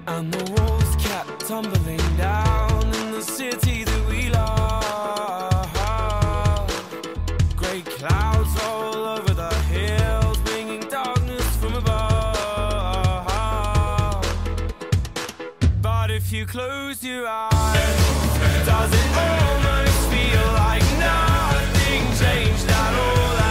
and the walls kept tumbling down in the city that we love. Great clouds all over the hills, bringing darkness from above. But if you close your eyes, does it almost feel like nothing changed at all?